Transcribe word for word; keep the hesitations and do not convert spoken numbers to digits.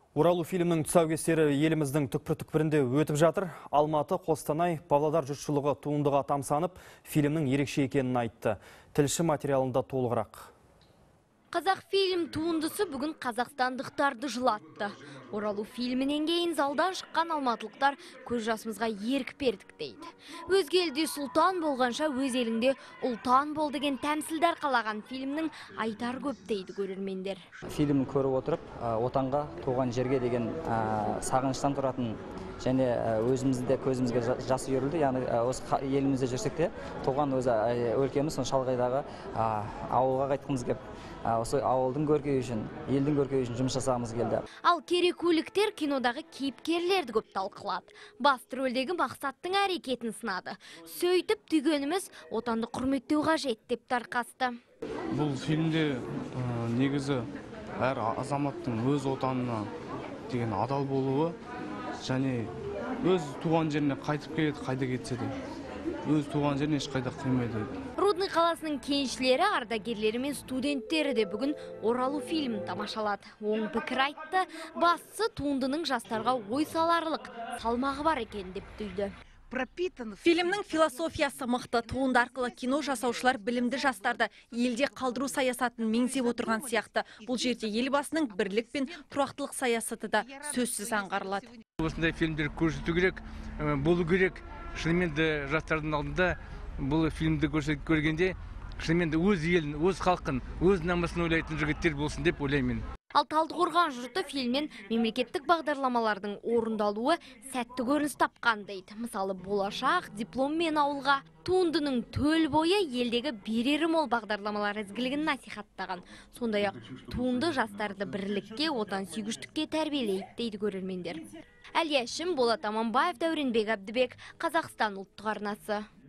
Оралу фильмнің тұсаукесері еліміздің түкпір-түкпірінде өтіп жатыр. Алматы, Қостанай, Павлодар жұртшылығы туындыға тамсанып, фильмнің ерекше екенін айтты. Тілші материалында толығырақ. Қазақ фильм туындысы бүгін қазақстандықтарды жылатты. Оралу фильмінен кейін залдан шыққан алматылықтар көз жасымызға ерік бердік дейді. Өзге елде сұлтан болғанша өз еліңде ұлтан бол деген тәмсілдер қалаған фильмнің айтар көп дейді көрермендер. Фильмін көріп отырып, отанға, туған жерге деген сағыныштан тұратын және өзімізде көзімізге жас үйірілді. Яғни осы елімізде жүрсек те, туған өзі өлкеміз, сол шалғайдағы ауылға қайтқымыз кеп, осы ауылдың көркеюі үшін, елдің көркеюі үшін жұмыс жасағымыз келді. Ал керекуліктер кинодағы кейіпкерлерді көп талқылады. Басты рөлдегі Мақсаттың әрекетін сынады. Сөйтіп түйгеніміз отанды құрметтеу қажет деп тарқасты. Бұл фильмде негізі әр азаматтың өз отанына деген адал болуы және өз туған жеріне қайтып келеді, қайда кетсе де. Өз туған жеріне ешқайда қимайды. Рудный қаласының кеншілері, ардагерлері мен студенттері де бүгін Оралу фильмін тамашалады. Оң пікір айтты, бастысы туындының жастарға ой саларлық салмағы бар екен деп түйді. Фильмнің философиясы мықты. Туынды арқылы кино жасаушылар білімді жастарды елде қалдыру саясатын меңзеп отырған сияқты. Бұл жерде елбасының бірлік пен тұрақтылық саясаты да сөзсіз аңғарылады. Осындай фильмдер көрсету керек, болу керек. Шынымен де жастардың алдында бұл фильмді көргенде шынымен де өз елін, өз халқын, өз намысын ойлайтын жігіттер болсын деп ойлаймын. Ал Талдықорған жұрты фильмнен мемлекеттік бағдарламалардың орындалуы сәтті көрініс тапқан дейді. Мысалы, болашақ, диплом мен ауылға, туындының төл бойы елдегі берері мол бағдарламалар ізгілігін насихаттаған. Сондай-ақ туынды жастарды бірлікке, отансүйгіштікке тәрбиелейді дейді көрермендер. Әлия Шым, Болат Аманбаев, Дәуренбек Әбдібек, Қазақстан ұлттық арнасы.